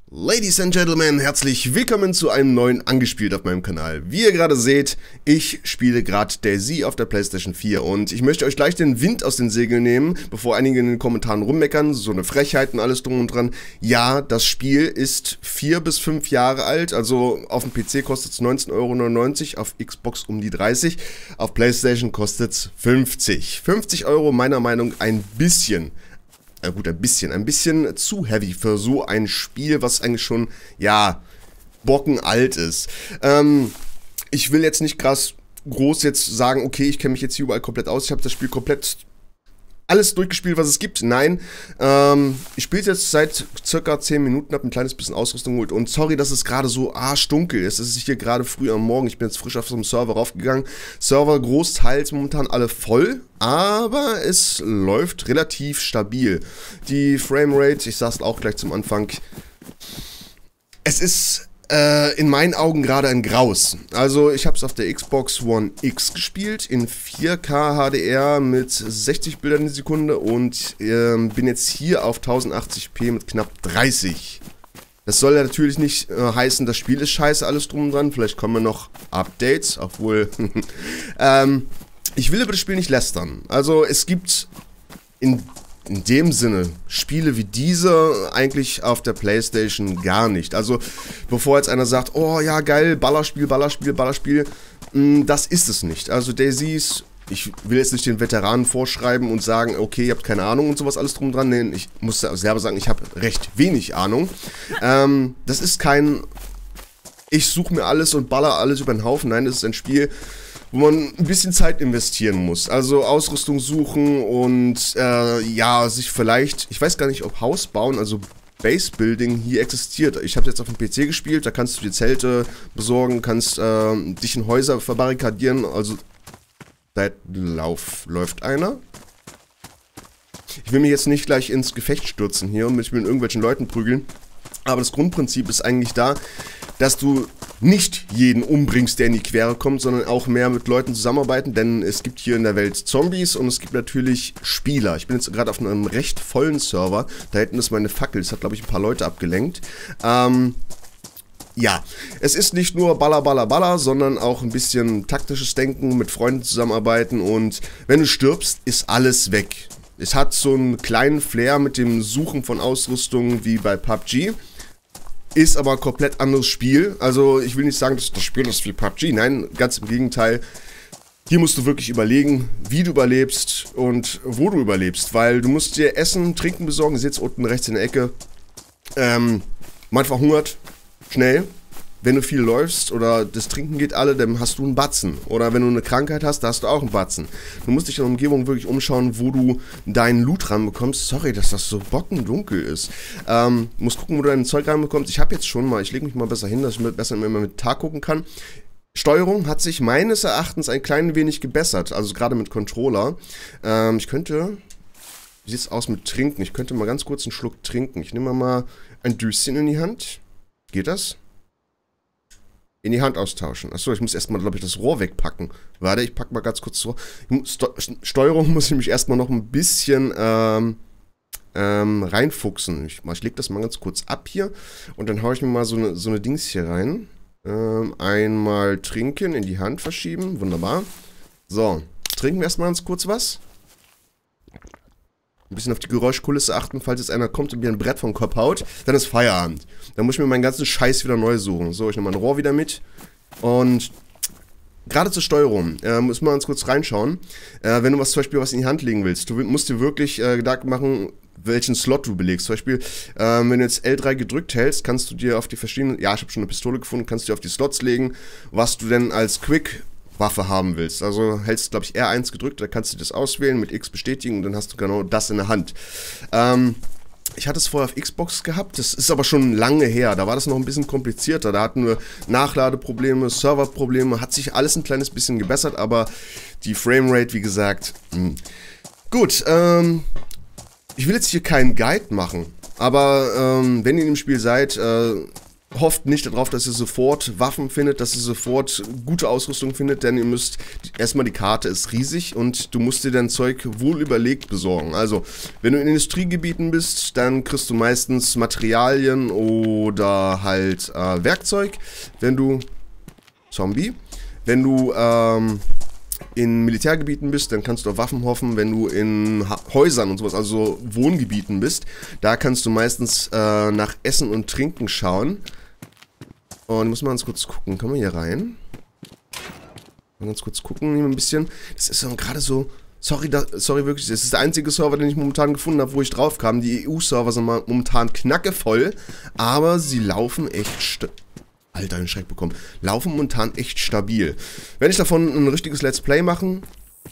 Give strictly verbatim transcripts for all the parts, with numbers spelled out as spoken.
Ladies and Gentlemen, herzlich willkommen zu einem neuen Angespielt auf meinem Kanal. Wie ihr gerade seht, ich spiele gerade DayZ auf der PlayStation vier und ich möchte euch gleich den Wind aus den Segeln nehmen, bevor einige in den Kommentaren rummeckern, so eine Frechheit und alles drum und dran. Ja, das Spiel ist vier bis fünf Jahre alt, also auf dem P C kostet es neunzehn Euro neunundneunzig, auf Xbox um die dreißig, auf PlayStation kostet es fünfzig. fünfzig Euro meiner Meinung nach ein bisschen. Ja gut, ein bisschen, ein bisschen zu heavy für so ein Spiel, was eigentlich schon, ja, bockenalt ist. Ähm, ich will jetzt nicht krass groß jetzt sagen, okay, ich kenne mich jetzt hier überall komplett aus, ich habe das Spiel komplett alles durchgespielt, was es gibt. Nein, ähm, ich spiele jetzt seit circa zehn Minuten, habe ein kleines bisschen Ausrüstung geholt und sorry, dass es gerade so arschdunkel ist. Es ist hier gerade früh am Morgen, ich bin jetzt frisch auf so einem Server raufgegangen. Server großteils momentan alle voll, aber es läuft relativ stabil. Die Framerate, ich sag's auch gleich zum Anfang, es ist äh, in meinen Augen gerade ein Graus. Also ich habe es auf der Xbox One X gespielt, in vier K H D R mit sechzig Bildern die Sekunde und äh, bin jetzt hier auf tausendachtzig p mit knapp dreißig. Das soll ja natürlich nicht äh, heißen, das Spiel ist scheiße, alles drum und dran. Vielleicht kommen noch Updates, obwohl... ähm, ich will über das Spiel nicht lästern. Also es gibt in... In dem Sinne, Spiele wie diese eigentlich auf der PlayStation gar nicht. Also, bevor jetzt einer sagt, oh ja geil, Ballerspiel, Ballerspiel, Ballerspiel, mh, das ist es nicht. Also DayZ ist, ich will jetzt nicht den Veteranen vorschreiben und sagen, okay, ihr habt keine Ahnung und sowas alles drum dran. Nee, ich muss selber sagen, ich habe recht wenig Ahnung. Ähm, das ist kein, ich suche mir alles und baller alles über den Haufen. Nein, das ist ein Spiel, wo man ein bisschen Zeit investieren muss. Also Ausrüstung suchen und äh, ja, sich vielleicht, ich weiß gar nicht, ob Haus bauen, also Base Building hier existiert. Ich habe jetzt auf dem P C gespielt, da kannst du dir Zelte besorgen, kannst äh, dich in Häuser verbarrikadieren, also da lauf, läuft einer. Ich will mich jetzt nicht gleich ins Gefecht stürzen hier und mich mit irgendwelchen Leuten prügeln, aber das Grundprinzip ist eigentlich da, dass du nicht jeden umbringst, der in die Quere kommt, sondern auch mehr mit Leuten zusammenarbeiten, denn es gibt hier in der Welt Zombies und es gibt natürlich Spieler. Ich bin jetzt gerade auf einem recht vollen Server, da hinten ist meine Fackel, das hat glaube ich ein paar Leute abgelenkt. Ähm, ja, es ist nicht nur Baller, Baller, Baller, sondern auch ein bisschen taktisches Denken, mit Freunden zusammenarbeiten und wenn du stirbst, ist alles weg. Es hat so einen kleinen Flair mit dem Suchen von Ausrüstung wie bei P U B G. Ist aber ein komplett anderes Spiel. Also ich will nicht sagen, dass das Spiel ist wie P U B G. Nein, ganz im Gegenteil. Hier musst du wirklich überlegen, wie du überlebst und wo du überlebst. Weil du musst dir Essen, Trinken besorgen. Ihr seht es unten rechts in der Ecke. Ähm, man verhungert schnell. Wenn du viel läufst oder das Trinken geht alle, dann hast du einen Batzen. Oder wenn du eine Krankheit hast, da hast du auch einen Batzen. Du musst dich in der Umgebung wirklich umschauen, wo du deinen Loot ranbekommst. Sorry, dass das so bockendunkel ist. Ähm, musst gucken, wo du dein Zeug ranbekommst. Ich habe jetzt schon mal, ich lege mich mal besser hin, dass ich besser immer mit Tag gucken kann. Steuerung hat sich meines Erachtens ein klein wenig gebessert. Also gerade mit Controller. Ähm, ich könnte... Wie sieht es aus mit Trinken? Ich könnte mal ganz kurz einen Schluck trinken. Ich nehme mal ein Döschen in die Hand. Geht das? In die Hand austauschen. Achso, ich muss erstmal, glaube ich, das Rohr wegpacken. Warte, ich packe mal ganz kurz das Rohr. Sto Steuerung muss ich mich erstmal noch ein bisschen ähm, ähm, reinfuchsen. Ich, ich lege das mal ganz kurz ab hier und dann haue ich mir mal so eine, so eine Dings hier rein. Ähm, einmal trinken, in die Hand verschieben. Wunderbar. So, trinken wir erstmal ganz kurz was. Ein bisschen auf die Geräuschkulisse achten, falls jetzt einer kommt und mir ein Brett vom Kopf haut, dann ist Feierabend. Dann muss ich mir meinen ganzen Scheiß wieder neu suchen. So, ich nehme mein Rohr wieder mit. Und gerade zur Steuerung, äh, müssen wir uns kurz reinschauen. Äh, wenn du was zum Beispiel was in die Hand legen willst, du musst dir wirklich äh, Gedanken machen, welchen Slot du belegst. Zum Beispiel, äh, wenn du jetzt L drei gedrückt hältst, kannst du dir auf die verschiedenen, ja, ich habe schon eine Pistole gefunden, kannst du dir auf die Slots legen, was du denn als Quick Waffe haben willst. Also hältst, glaube ich, R eins gedrückt, da kannst du das auswählen, mit X bestätigen und dann hast du genau das in der Hand. Ähm, ich hatte es vorher auf Xbox gehabt, das ist aber schon lange her, da war das noch ein bisschen komplizierter, da hatten wir Nachladeprobleme, Serverprobleme, hat sich alles ein kleines bisschen gebessert, aber die Framerate, wie gesagt, mh. Gut, ähm, ich will jetzt hier keinen Guide machen, aber ähm, wenn ihr im Spiel seid, äh, hofft nicht darauf, dass ihr sofort Waffen findet, dass ihr sofort gute Ausrüstung findet, denn ihr müsst, erstmal die Karte ist riesig und du musst dir dein Zeug wohl überlegt besorgen. Also, wenn du in Industriegebieten bist, dann kriegst du meistens Materialien oder halt äh, Werkzeug. Wenn du, Zombie, wenn du ähm, in Militärgebieten bist, dann kannst du auf Waffen hoffen. Wenn du in ha Häusern und sowas, also Wohngebieten bist, da kannst du meistens äh, nach Essen und Trinken schauen. Und muss man ganz kurz gucken. Kommen wir hier rein? Mal ganz kurz gucken, ein bisschen. Das ist so gerade so. Sorry, da, sorry wirklich. Das ist der einzige Server, den ich momentan gefunden habe, wo ich drauf kam. Die E U-Server sind momentan knackevoll. Aber sie laufen echt. Alter, einen Schreck bekommen. Laufen momentan echt stabil. Wenn ich davon ein richtiges Let's Play machen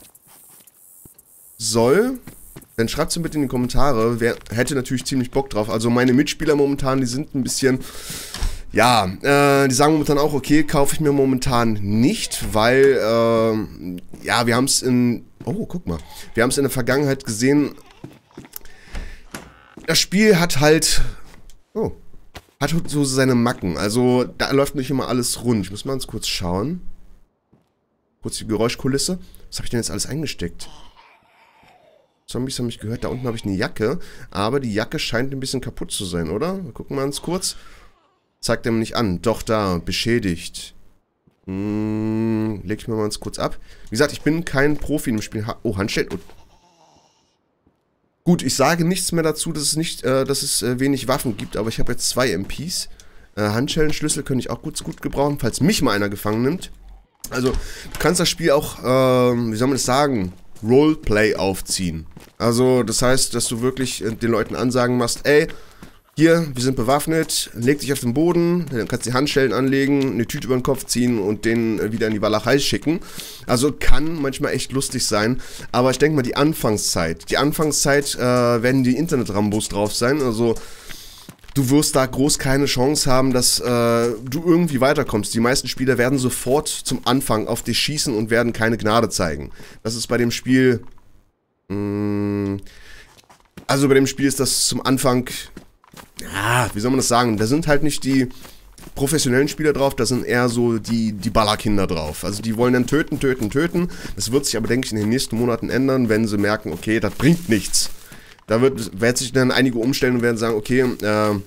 soll, dann schreibt es mir bitte in die Kommentare. Wer hätte natürlich ziemlich Bock drauf. Also meine Mitspieler momentan, die sind ein bisschen. Ja, äh, die sagen momentan auch, okay, kaufe ich mir momentan nicht, weil, äh, ja, wir haben es in, oh, guck mal, wir haben es in der Vergangenheit gesehen, das Spiel hat halt, oh, hat so seine Macken, also da läuft nicht immer alles rund. Ich muss mal ganz kurz schauen, kurz die Geräuschkulisse, was habe ich denn jetzt alles eingesteckt? Zombies haben mich gehört, da unten habe ich eine Jacke, aber die Jacke scheint ein bisschen kaputt zu sein, oder? Wir gucken mal ganz kurz. Zeigt er mir nicht an. Doch, da. Beschädigt. Hm, leg ich mir mal ganz kurz ab. Wie gesagt, ich bin kein Profi im Spiel. Ha oh, Handschellen. Oh. Gut, ich sage nichts mehr dazu, dass es nicht, äh, dass es äh, wenig Waffen gibt, aber ich habe jetzt zwei M Ps. Äh, Handschellenschlüssel könnte ich auch gut, gut gebrauchen, falls mich mal einer gefangen nimmt. Also, du kannst das Spiel auch, äh, wie soll man das sagen, Roleplay aufziehen. Also, das heißt, dass du wirklich äh, den Leuten Ansagen machst, ey, hier, wir sind bewaffnet, leg dich auf den Boden, dann kannst du die Handschellen anlegen, eine Tüte über den Kopf ziehen und den wieder in die Walachei schicken. Also kann manchmal echt lustig sein, aber ich denke mal die Anfangszeit, die Anfangszeit äh, werden die Internet-Rambos drauf sein, also du wirst da groß keine Chance haben, dass äh, du irgendwie weiterkommst. Die meisten Spieler werden sofort zum Anfang auf dich schießen und werden keine Gnade zeigen. Das ist bei dem Spiel, mh, also bei dem Spiel ist das zum Anfang... Ja, wie soll man das sagen? Da sind halt nicht die professionellen Spieler drauf, da sind eher so die, die Ballerkinder drauf. Also die wollen dann töten, töten, töten. Das wird sich aber, denke ich, in den nächsten Monaten ändern, wenn sie merken, okay, das bringt nichts. Da wird, wird sich dann einige umstellen und werden sagen, okay, äh,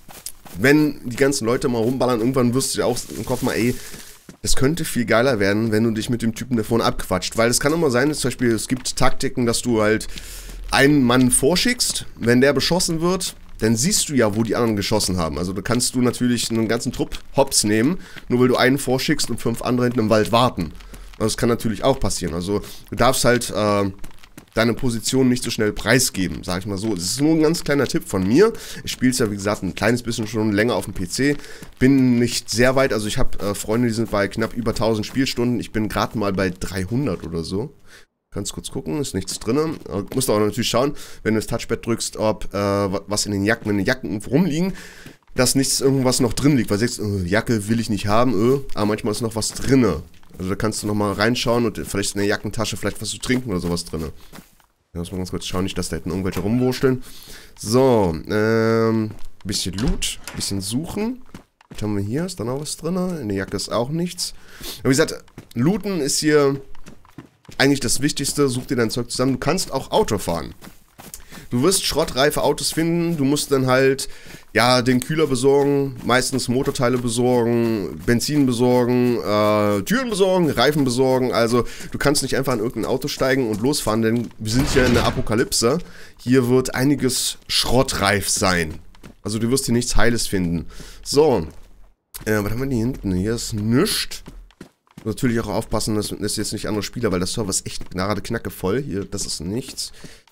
wenn die ganzen Leute mal rumballern, irgendwann wirst du dir auch im Kopf mal, ey, es könnte viel geiler werden, wenn du dich mit dem Typen da vorne abquatscht. Weil es kann immer sein, zum Beispiel, es gibt Taktiken, dass du halt einen Mann vorschickst, wenn der beschossen wird, dann siehst du ja, wo die anderen geschossen haben. Also da kannst du natürlich einen ganzen Trupp hops nehmen, nur weil du einen vorschickst und fünf andere hinten im Wald warten. Also das kann natürlich auch passieren. Also du darfst halt äh, deine Position nicht so schnell preisgeben, sag ich mal so. Das ist nur ein ganz kleiner Tipp von mir. Ich spiele es ja, wie gesagt, ein kleines bisschen schon länger auf dem P C. Bin nicht sehr weit, also ich habe äh, Freunde, die sind bei knapp über tausend Spielstunden. Ich bin gerade mal bei dreihundert oder so. Kannst kurz gucken, ist nichts drin. Musst du auch natürlich schauen, wenn du das Touchpad drückst, ob äh, was in den Jacken, wenn die Jacken rumliegen, dass nichts irgendwas noch drin liegt. Weil du sagst, äh, Jacke will ich nicht haben, äh, aber manchmal ist noch was drin. Also da kannst du nochmal reinschauen und vielleicht in der Jackentasche vielleicht was zu trinken oder sowas drin. Da muss man ganz kurz schauen, nicht, dass da hinten irgendwelche rumwurschteln. So, ähm, bisschen Loot, bisschen suchen. Was haben wir hier? Ist da noch was drin? In der Jacke ist auch nichts. Aber wie gesagt, Looten ist hier eigentlich das Wichtigste. Such dir dein Zeug zusammen. Du kannst auch Auto fahren. Du wirst schrottreife Autos finden. Du musst dann halt, ja, den Kühler besorgen, meistens Motorteile besorgen, Benzin besorgen, äh, Türen besorgen, Reifen besorgen. Also du kannst nicht einfach in irgendein Auto steigen und losfahren, denn wir sind ja in der Apokalypse. Hier wird einiges schrottreif sein. Also du wirst hier nichts Heiles finden. So, äh, was haben wir denn hier hinten? Hier ist nichts. Natürlich auch aufpassen, dass das jetzt nicht andere Spieler, weil das Server ist echt gerade knackevoll. Hier, das ist nichts.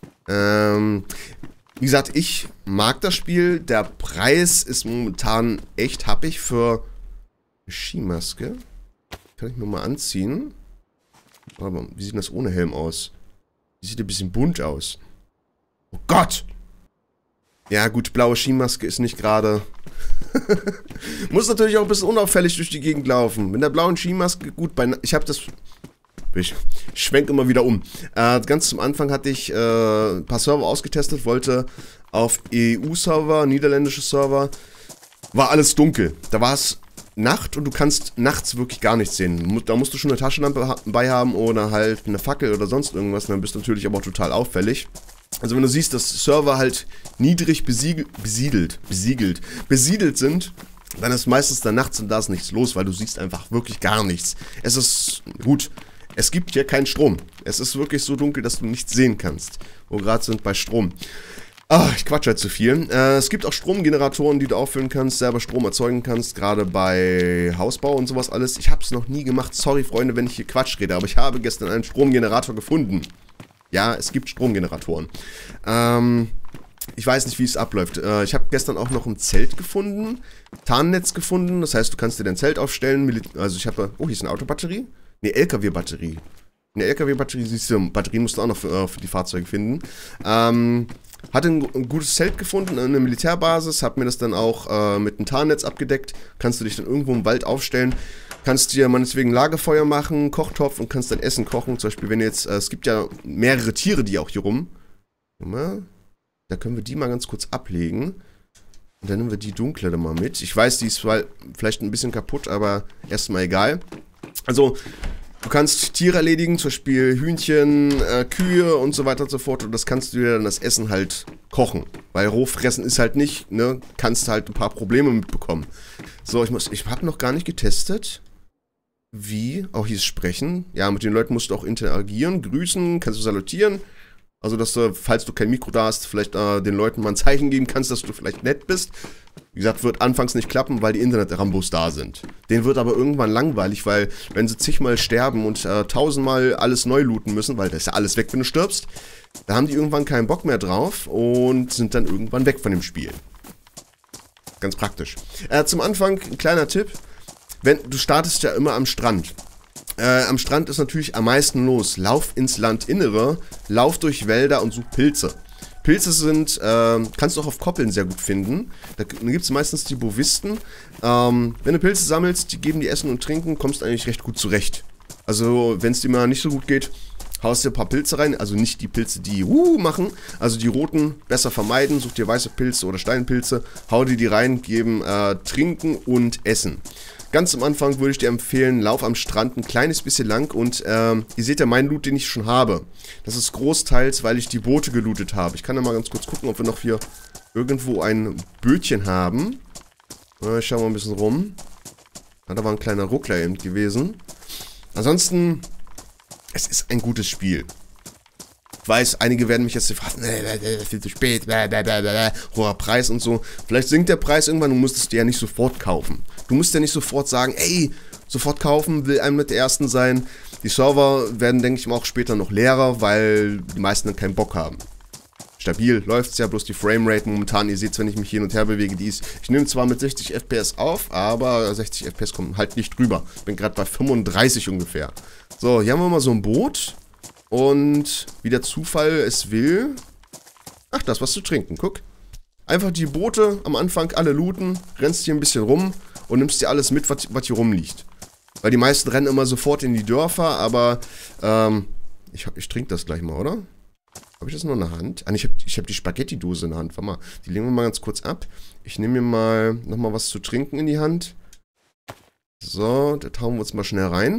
Ähm, wie gesagt, ich mag das Spiel. Der Preis ist momentan echt happig für eine Skimaske. Kann ich mir mal anziehen. Aber wie sieht das ohne Helm aus? Die sieht ein bisschen bunt aus. Oh Gott! Ja gut, blaue Skimaske ist nicht gerade... Muss natürlich auch ein bisschen unauffällig durch die Gegend laufen. Mit der blauen Skimaske, gut, bei, ich habe das... Ich schwenke immer wieder um. Äh, ganz zum Anfang hatte ich äh, ein paar Server ausgetestet, wollte auf E U-Server, niederländische Server, war alles dunkel. Da war es Nacht und du kannst nachts wirklich gar nichts sehen. Da musst du schon eine Taschenlampe bei haben oder halt eine Fackel oder sonst irgendwas. Dann bist du natürlich aber auch total auffällig. Also wenn du siehst, dass Server halt niedrig besiegelt, besiedelt, besiegelt, besiedelt sind, dann ist meistens da nachts und da ist nichts los, weil du siehst einfach wirklich gar nichts. Es ist gut. Es gibt hier keinen Strom. Es ist wirklich so dunkel, dass du nichts sehen kannst. Wo wir gerade sind bei Strom. Ah, ich quatsch halt zu viel. Äh, es gibt auch Stromgeneratoren, die du auffüllen kannst, selber Strom erzeugen kannst, gerade bei Hausbau und sowas alles. Ich habe es noch nie gemacht. Sorry, Freunde, wenn ich hier Quatsch rede, aber ich habe gestern einen Stromgenerator gefunden. Ja, es gibt Stromgeneratoren. Ähm, ich weiß nicht, wie es abläuft. Äh, ich habe gestern auch noch ein Zelt gefunden, Tarnnetz gefunden. Das heißt, du kannst dir dein Zelt aufstellen. Also ich habe, oh, hier ist eine Autobatterie. Ne, L K W-Batterie. Eine L K W-Batterie, siehst du, Batterien musst du auch noch für, äh, für die Fahrzeuge finden. Ähm, hatte ein, ein gutes Zelt gefunden, eine Militärbasis, hab mir das dann auch äh, mit einem Tarnnetz abgedeckt. Kannst du dich dann irgendwo im Wald aufstellen. Kannst dir meinetwegen Lagerfeuer machen, Kochtopf und kannst dann Essen kochen. Zum Beispiel, wenn jetzt, äh, es gibt ja mehrere Tiere, die auch hier rum. Mal, da können wir die mal ganz kurz ablegen. Und dann nehmen wir die dunkle da mal mit. Ich weiß, die ist vielleicht ein bisschen kaputt, aber erstmal egal. Also, du kannst Tiere erledigen, zum Beispiel Hühnchen, äh, Kühe und so weiter und so fort. Und das kannst du dir dann das Essen halt kochen. Weil roh fressen ist halt nicht, ne? Kannst halt ein paar Probleme mitbekommen. So, ich muss, ich habe noch gar nicht getestet, wie, auch hier ist Sprechen. Ja, mit den Leuten musst du auch interagieren, grüßen, kannst du salutieren. Also, dass du, falls du kein Mikro da hast, vielleicht äh, den Leuten mal ein Zeichen geben kannst, dass du vielleicht nett bist. Wie gesagt, wird anfangs nicht klappen, weil die Internet-Rambos da sind. Denen wird aber irgendwann langweilig, weil wenn sie zigmal sterben und äh, tausendmal alles neu looten müssen, weil das ist ja alles weg, wenn du stirbst, da haben die irgendwann keinen Bock mehr drauf und sind dann irgendwann weg von dem Spiel. Ganz praktisch. Äh, zum Anfang ein kleiner Tipp. Wenn, du startest ja immer am Strand. Äh, am Strand ist natürlich am meisten los. Lauf ins Landinnere, lauf durch Wälder und such Pilze. Pilze sind, äh, kannst du auch auf Koppeln sehr gut finden. Da gibt es meistens die Bovisten. Ähm, wenn du Pilze sammelst, die geben dir Essen und Trinken, kommst du eigentlich recht gut zurecht. Also, wenn es dir mal nicht so gut geht, haust dir ein paar Pilze rein. Also nicht die Pilze, die uh machen. Also die roten besser vermeiden. Such dir weiße Pilze oder Steinpilze. Hau dir die rein, geben äh, Trinken und Essen. Ganz am Anfang würde ich dir empfehlen, lauf am Strand ein kleines bisschen lang und ähm, ihr seht ja meinen Loot, den ich schon habe. Das ist großteils, weil ich die Boote gelootet habe. Ich kann ja mal ganz kurz gucken, ob wir noch hier irgendwo ein Bötchen haben. Äh, schauen wir ein bisschen rum. Ja, da war ein kleiner Ruckler eben gewesen. Ansonsten, es ist ein gutes Spiel. Ich weiß, einige werden mich jetzt fragen, viel zu spät, hoher Preis und so. Vielleicht sinkt der Preis irgendwann, du musst es dir ja nicht sofort kaufen. Du musst ja nicht sofort sagen, ey, sofort kaufen, will einem mit der Ersten sein. Die Server werden, denke ich mal, auch später noch leerer, weil die meisten dann keinen Bock haben. Stabil läuft es ja, bloß die Framerate momentan, ihr seht, wenn ich mich hin und her bewege, die ist, ich nehme zwar mit sechzig F P S auf, aber sechzig F P S kommen halt nicht drüber. Bin gerade bei fünfunddreißig ungefähr. So, hier haben wir mal so ein Boot. Und wie der Zufall es will... Ach, das was zu trinken, guck. Einfach die Boote am Anfang alle looten, rennst hier ein bisschen rum und nimmst dir alles mit, was, was hier rumliegt. Weil die meisten rennen immer sofort in die Dörfer, aber... Ähm, ich, ich trinke das gleich mal, oder? Habe ich das noch in der Hand? Ah, ich habe ich hab die Spaghetti-Dose in der Hand. Warte mal, die legen wir mal ganz kurz ab. Ich nehme mir mal nochmal was zu trinken in die Hand. So, da hauen wir uns mal schnell rein.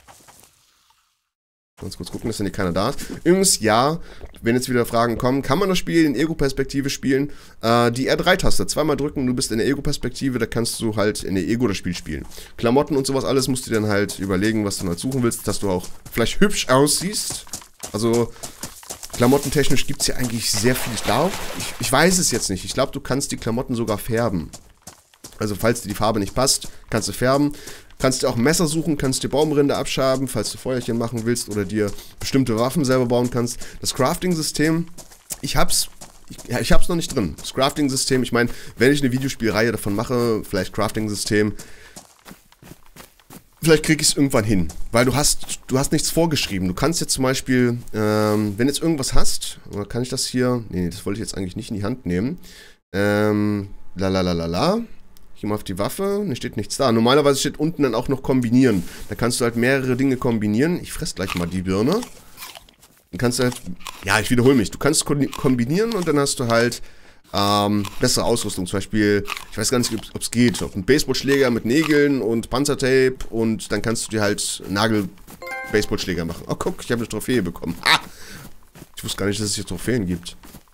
Ganz kurz gucken, dass da nicht keiner da ist. Übrigens, ja, wenn jetzt wieder Fragen kommen, kann man das Spiel in Ego-Perspektive spielen? Äh, die R drei Taste, zweimal drücken, du bist in der Ego-Perspektive, da kannst du halt in der Ego das Spiel spielen. Klamotten und sowas alles musst du dann halt überlegen, was du halt suchen willst, dass du auch vielleicht hübsch aussiehst. Also, klamottentechnisch gibt es ja eigentlich sehr viel. Ich glaube, ich, ich weiß es jetzt nicht. Ich glaube, du kannst die Klamotten sogar färben. Also, falls dir die Farbe nicht passt, kannst du färben. Kannst dir auch ein Messer suchen, kannst dir Baumrinde abschaben, falls du Feuerchen machen willst oder dir bestimmte Waffen selber bauen kannst. Das Crafting-System, ich hab's, ich, ja, ich hab's noch nicht drin. Das Crafting-System, ich meine, wenn ich eine Videospielreihe davon mache, vielleicht Crafting-System, vielleicht krieg ich es irgendwann hin. Weil du hast, du hast nichts vorgeschrieben. Du kannst jetzt zum Beispiel, ähm, wenn jetzt irgendwas hast, oder kann ich das hier, nee, das wollte ich jetzt eigentlich nicht in die Hand nehmen. Ähm, lalalala. Ich gehe mal auf die Waffe, da steht nichts da. Normalerweise steht unten dann auch noch kombinieren. Da kannst du halt mehrere Dinge kombinieren. Ich fress gleich mal die Birne. Dann kannst du halt, ja, ich wiederhole mich. Du kannst kombinieren und dann hast du halt Ähm, bessere Ausrüstung, zum Beispiel, ich weiß gar nicht, ob es geht, ob ein Baseballschläger mit Nägeln und Panzertape und dann kannst du dir halt Nagel-Baseballschläger machen. Oh, guck, ich habe eine Trophäe bekommen. Ah! Ich wusste gar nicht, dass es hier Trophäen gibt.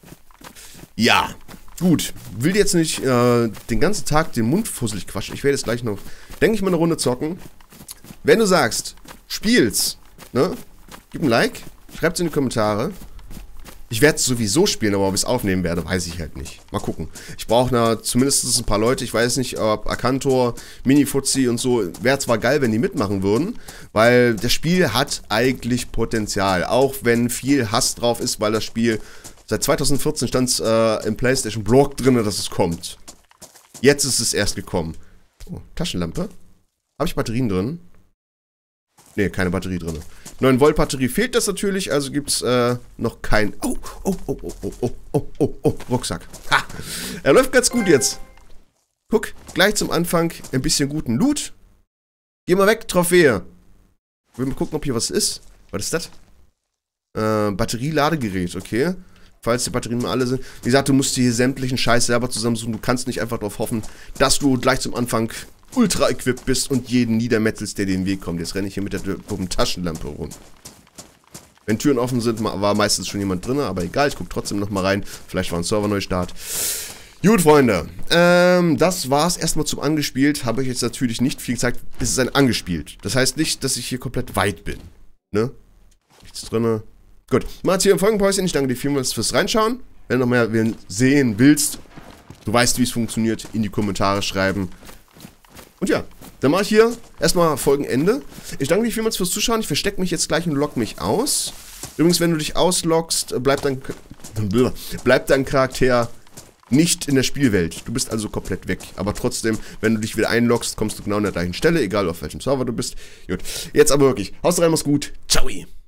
Ja, gut. Will jetzt nicht äh, den ganzen Tag den Mund fusselig quatschen. Ich werde jetzt gleich noch, denke ich mal, eine Runde zocken. Wenn du sagst, spiel's, ne? Gib ein Like, schreib's in die Kommentare. Ich werde es sowieso spielen, aber ob ich es aufnehmen werde, weiß ich halt nicht. Mal gucken. Ich brauche zumindest ein paar Leute. Ich weiß nicht, ob Akantor, Mini-Fuzzi und so, wäre zwar geil, wenn die mitmachen würden, weil das Spiel hat eigentlich Potenzial. Auch wenn viel Hass drauf ist, weil das Spiel seit zweitausendvierzehn stand es äh, im PlayStation Blog drin, dass es kommt. Jetzt ist es erst gekommen. Oh, Taschenlampe. Habe ich Batterien drin? Ne, keine Batterie drin. neun Volt Batterie fehlt das natürlich, also gibt es äh, noch kein... Oh, oh, oh, oh, oh, oh, oh, oh, oh, Rucksack. Ha! Er läuft ganz gut jetzt. Guck, gleich zum Anfang ein bisschen guten Loot. Geh mal weg, Trophäe. Ich will mal gucken, ob hier was ist. Was ist das? Äh, Batterieladegerät, okay. Falls die Batterien mal alle sind. Wie gesagt, du musst dir hier sämtlichen Scheiß selber zusammensuchen. Du kannst nicht einfach darauf hoffen, dass du gleich zum Anfang ultra equipped bist und jeden niedermetzelst, der dir in den Weg kommt. Jetzt renne ich hier mit der Taschenlampe rum. Wenn Türen offen sind, war meistens schon jemand drin, aber egal, ich gucke trotzdem nochmal rein. Vielleicht war ein Server-Neustart. Gut, Freunde. Ähm, das war's erstmal zum Angespielt. Habe ich jetzt natürlich nicht viel gezeigt. Es ist ein Angespielt. Das heißt nicht, dass ich hier komplett weit bin. Ne? Nichts drin. Gut. Mal hier im Folgenpäuschen. Ich danke dir vielmals fürs Reinschauen. Wenn du noch mehr sehen willst, du weißt, wie es funktioniert, in die Kommentare schreiben. Und ja, dann mache ich hier erstmal Folgenende. Ich danke dir vielmals fürs Zuschauen. Ich verstecke mich jetzt gleich und logge mich aus. Übrigens, wenn du dich ausloggst, bleibt dein, bleibt dein Charakter nicht in der Spielwelt. Du bist also komplett weg. Aber trotzdem, wenn du dich wieder einloggst, kommst du genau an der gleichen Stelle, egal auf welchem Server du bist. Gut, jetzt aber wirklich. Haust rein, mach's gut. Ciao.